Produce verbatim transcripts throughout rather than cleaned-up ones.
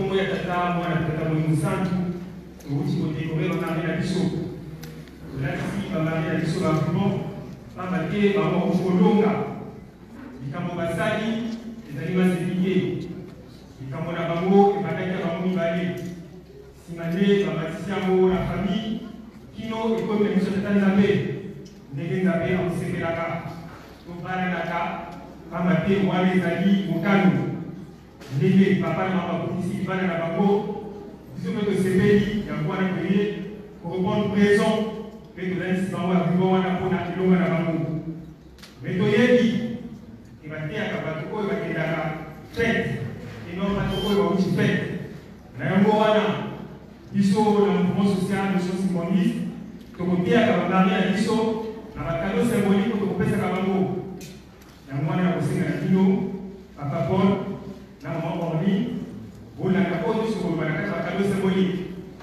kombo ya tata mwana tata Molimo Santu touti kodekore bamari na biso tolakisi bamari na biso bafumon pamba te bango kolonga likambo basali ezali masepike likambo na bango ebandaki ya bango mibale nsima nde bamatisi yango na famille kino ekomi na biso tata Nzambe ndenge Nzambe akosepelaka tobalanaka pamba te wana ezali mokano ndenge papa na mama bakotisi bana na bango biso mpe tosepeli yango wana toye korépondre présent mpe tozalisi bango ya bibo wana mpona elonga na bango me toyebi ebateyaka bato oyo bakendaka fete eno bato oyo bauti fete na yango wana biso na mouvement social mission symboliste tokoteyaka bamari na biso na bakado symbolique tokopesaka bango yango wana nakosenga na bino papa Paul na mama Orly bolanda oyo nyonso koloba na kati ya bakado symbolique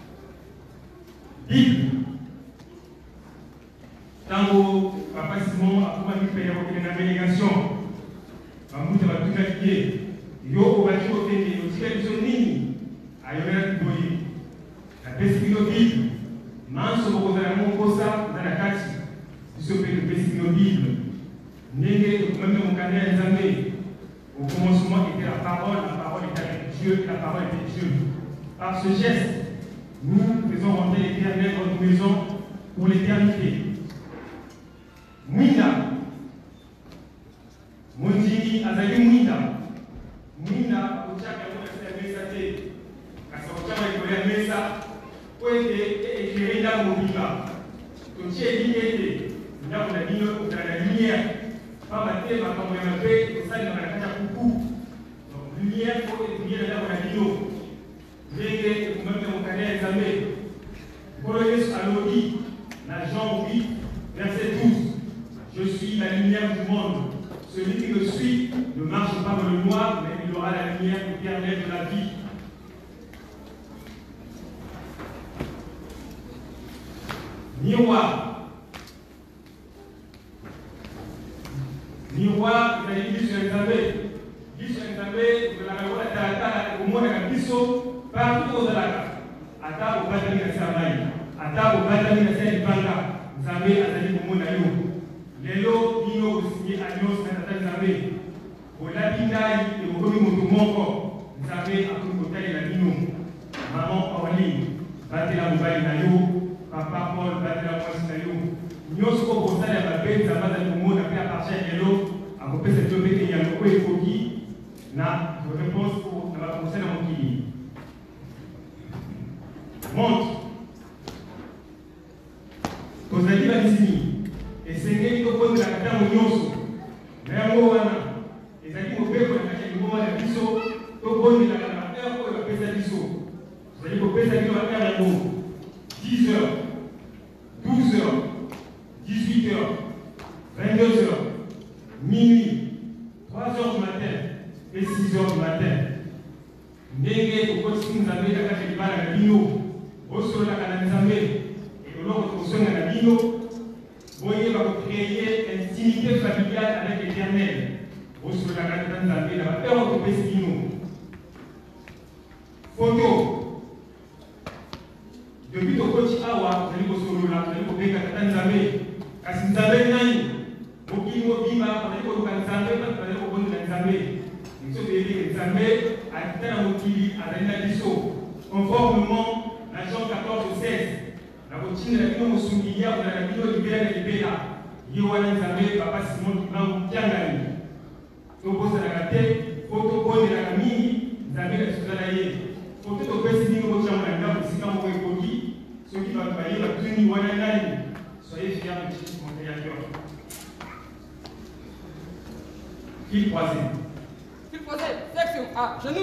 bible ntango papa Simon akomaki mpe ya kokende na délégation bamuta batukaki ye yo obaki kokende otikali biso nini ayobelaki boye napesi bino bible manso bokozala yango mposa eza na kati biso mpe topesi bino bible ndenge tokomami mokanda ya Nzambe. Au commencement était la parole, la parole était avec Dieu, la parole était Dieu. Par ce geste, nous faisons rentrer l'Éternel dans nos maisons pour l'éternité. Mwinda, Mondini, Azali Mwinda, Mwinda, Ochaka, Mwinda, Mesa, Kasa Ochaka, Mwinda, Mesa, Ouete, éclairé là, Mobima. Toché, Lignete, nous avons la lumière. Pas maté, ma campagne m'a fait, et ça, il m'a fait beaucoup. Donc, lumière, il faut que lumière là, on a dit l'eau. J'ai même mon carnet examiné. Colosse à l'Odi, la Jean huit, verset douze. Je suis la lumière du monde. Celui qui me suit ne marche pas dans le noir, mais il aura la lumière éternelle de la vie. Miroir. Miroir, il a dit sur Nzambe. Dit sur Nzambe, de la révolte à la au moins à Bisso, partout au Zalaka. Ata au Batami na Samai. Ata au Batami na Saint Banga. Nzambe a dit au monde à l'eau. Lelo, Dino, signé Alliance na Tata Nzambe. Au Lapinai, et au Komi Motomoko. Nzambe a tout côté la Dino. Maman Orly, battez la mobile na yo. Papa Paul, battez la moitié na yo. Nyonso ko kosala ya babe nzambe azali komona mpe apartien ya lelo akopesa to mpe enyalo oyo ekoki na réponse na bakonseil na mokili montre tozali balisini esengeli tokondela ntango nyonso na yango wana ezali mobeko na kati ya lingo wana biso tobondelaka na baheure oyo bapesa biso tozali kopesa bino baheure yango dix heures douze heures dix-huit heures, vingt-deux heures, minuit, trois heures du matin et six heures du matin. Ndenge kokotisi Nzambe na kati ya libala na bino bosololaka na Nzambe eloko tokosonga na bino boyeba kocréer intimité familiale avec l'Éternel bosololaka na Nzambe na baheure topesi bino. Photo depuis tokoti awa tozali kosolola tozali kobenga tata Nzambe kasi Nzambe nani mokili mobimba bazali koluka Nzambe bazali kobondela Nzambe biso toyebi Nzambe akita na mokili azali na biso conformément na Jean quatorze seize na kotindela bino mosungi ya kolanda bino libela na libela ye wana Nzambe papa Simon Kibangu Kiangani tobosanaka te po tobondelaka mingi Nzambe na tozala ye po te topesi bino botiango na ndako esika moko ekoki soki bato bayeba tuni wana nani. Soyez fiers de mon créateur. Fil croisé. Fil croisé, section à genoux.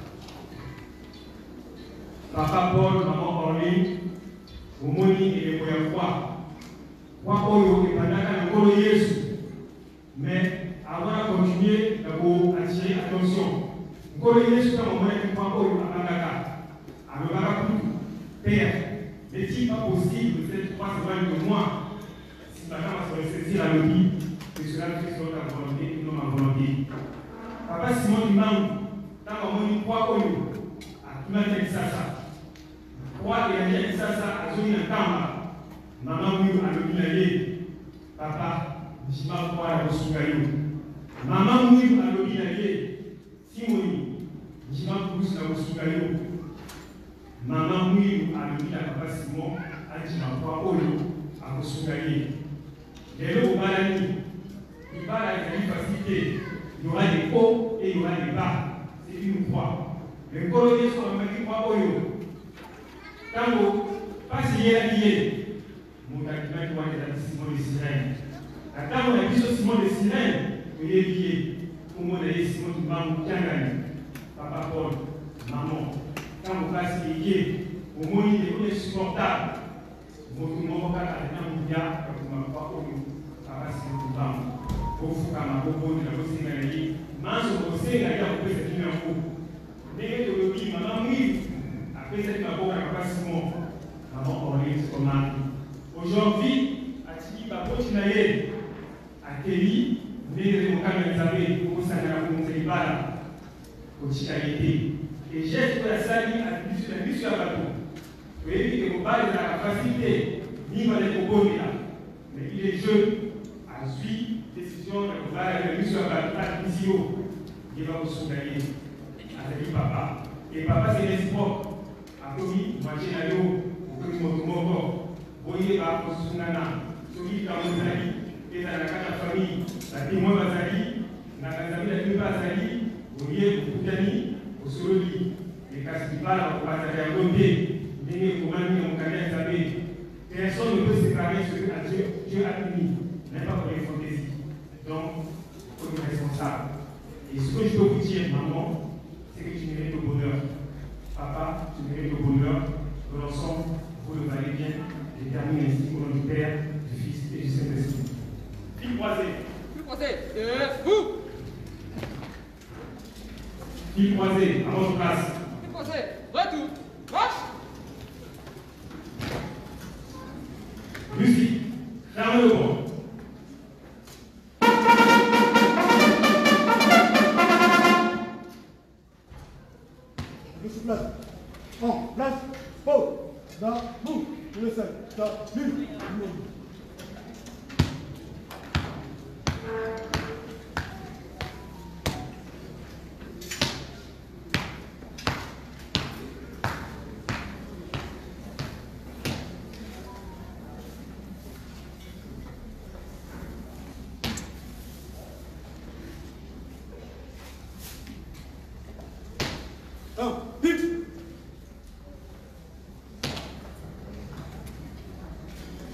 Papa Paul, maman Orly, au moni et les moyens froids. Quoi oyo et pendant le colo Yesu. Mais avant de continuer, d'abord attirer attention. Le colo Yesu, quand on est quoi oyo à Pandaka. À le Barakou, Père. N'est-il pas possible de ces trois semaines de moi si ma femme a saisi la lobby que cela fait sur la volonté et non ma volonté? Papa Simon Kibangu, dans mon croix, akimaki ya kisasa kwa elenge ya kisasa azongi na nkamba mama huyu alobi na ye papa ndima kwa ya kosunga yo mama huyu alobi na ye simoni ndima kurusi na kosunga yo mama huyu alobi na papa Simon andima kwa oyo akosunga ye lelo obala nini ibala ezali facilité. Il y aura des hauts et il y aura des bas. C'est une croix. Le colonel sur le même croix au yo. Quand vous passez à lier, mon document qui va être Simon de Sirène. Quand on a vu ce Simon de Sirène, vous y êtes lié. Pour moi, d'ailleurs, Simon de Bambou, Papa Paul, maman. Quand vous passez lié, au moins, il est insupportable. Vous ne pouvez pas faire un milliard, vous ne pouvez pas Papa Simon de Bambou. Ofuka mabobo na kosinga na ye manzo kosenga ya kopesa kina ko ndenge tolobi mama mwi apesa kina ko na papa Simon maman Orlette Komani aujourd'hui atiki baboti na ye akeli ndenge mokano nzabe kosanga na konzeli bala kochika yete et j'ai pour la salle à bisu na bisu ya bato oui que mobali na facilité ni va les kokomela mais il est jeune a suivi la mission à la mission, il va vous soutenir avec papa. Et papa, c'est l'espoir. A commis, moi j'ai un lot, au commis mon mort. Vous voyez, va vous soutenir. Celui qui a mon ami, et dans la famille, la témoin Bazali, dans la famille, la témoin Bazali, vous voyez, vous amis, au Sololi, les Castipas, au Bazali à Gondé, les Koumani, mon canal Zabé. Personne ne peut séparer ce que Dieu a mis, n'est pas pour les fantaisies. Donc, comme responsable. Et ce que je peux vous dire, maman, c'est que tu mérites le bonheur. Papa, tu mérites le bonheur. Que l'ensemble, vous le valez bien. Je termine ainsi au nom du Père, du Fils et du Saint-Esprit. Fille croisée. Fille croisée. Debout. Fille croisée, à votre place. Fille croisée. Retour. Marche. Musique. Ferme le bon. Place. En place. Pause. D'un bout. Le seul. D'un but. Un, vite.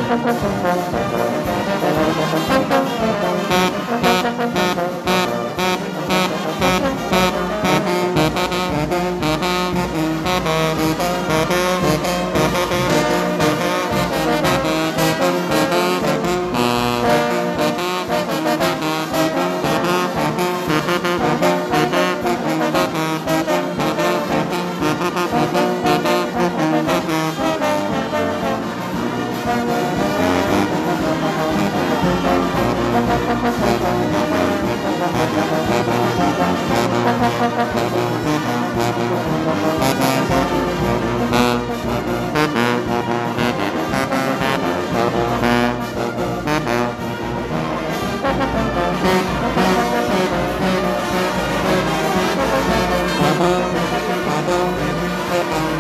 Thank you.